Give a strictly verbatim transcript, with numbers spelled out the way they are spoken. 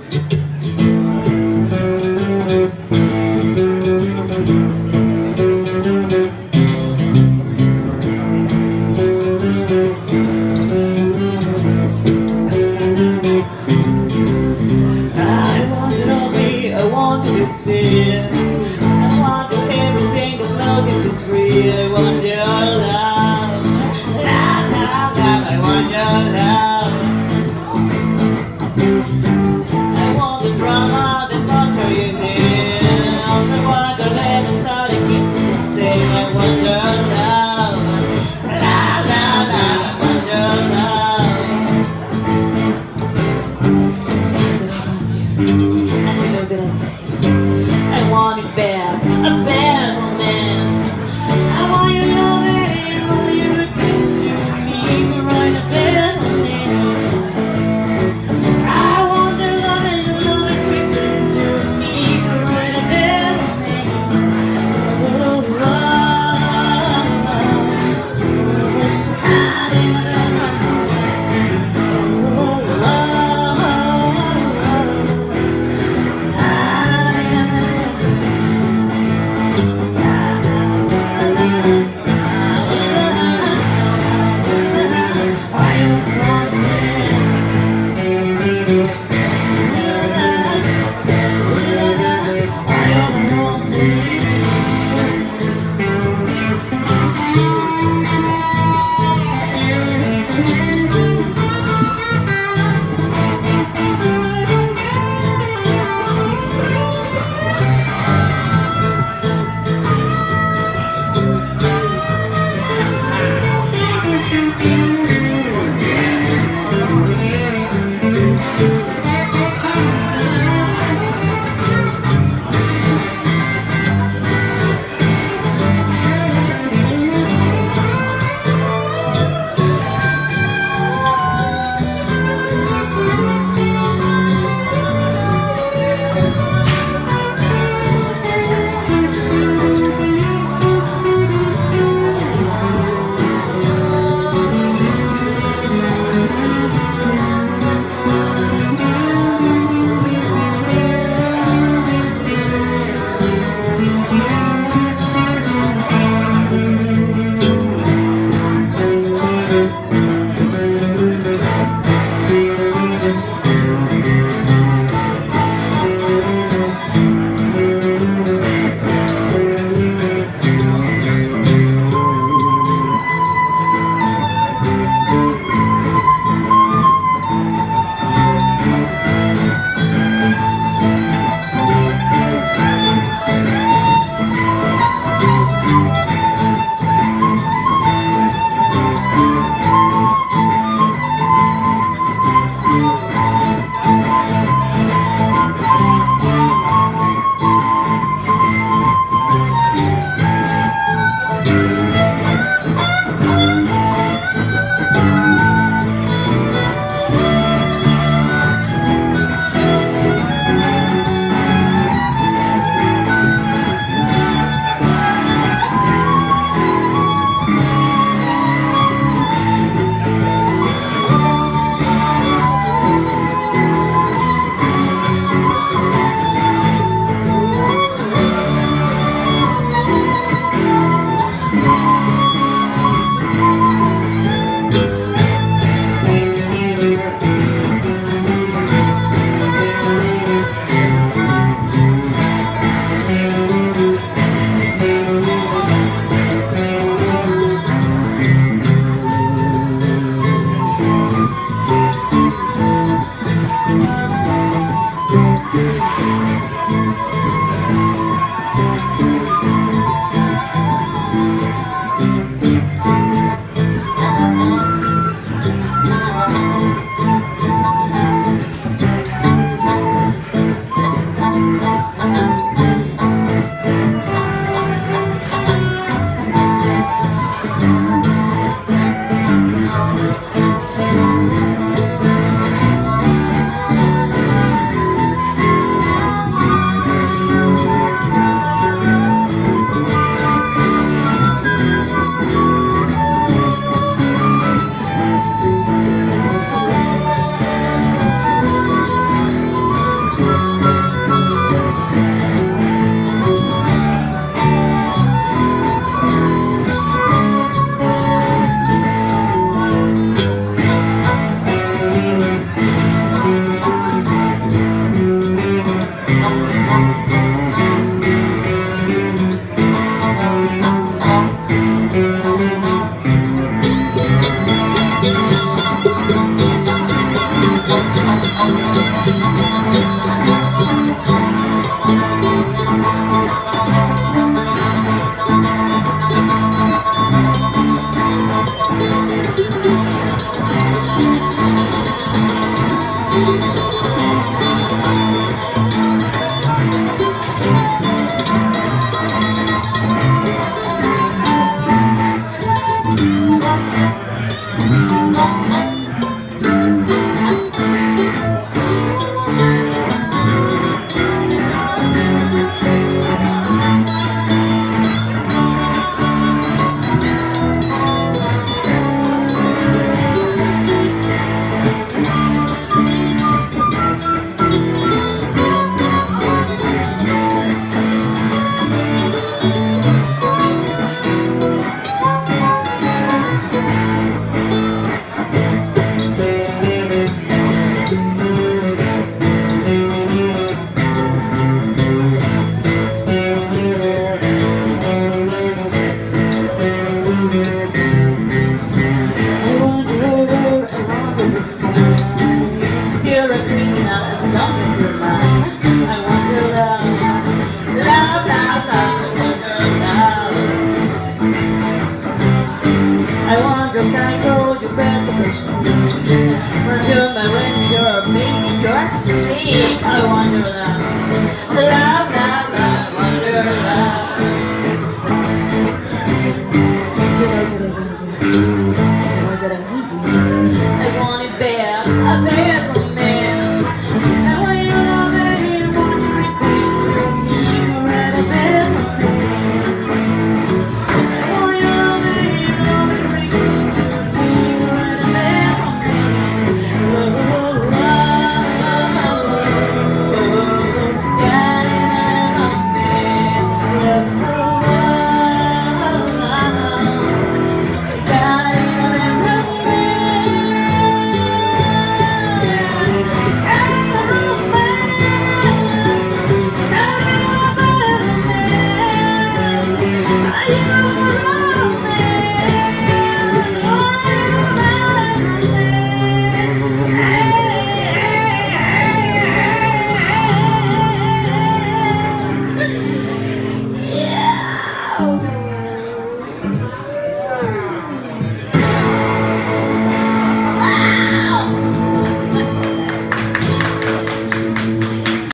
This I want you everything as long as it's free. I want your love, love, love, love. I want your love. I want the drama, the torture you feel. I want to let us start a kiss the same. I want your love, love, love, love. I want your love. Tell you that I want you, and you know that I want you. I want it You're a criminal as long as you're mine. I want your love, love, love, love. I want your love. I want your psycho, you better push me. Want your my when you're a baby, you're sick. I want your love.